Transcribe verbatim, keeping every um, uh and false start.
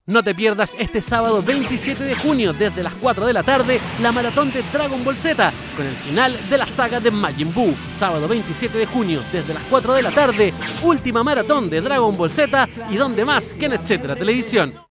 No te pierdas este sábado veintisiete de junio desde las cuatro de la tarde la maratón de Dragon Ball Z con el final de la saga de Majin Buu. Sábado veintisiete de junio desde las cuatro de la tarde, última maratón de Dragon Ball Z y donde más que en Etcétera Televisión.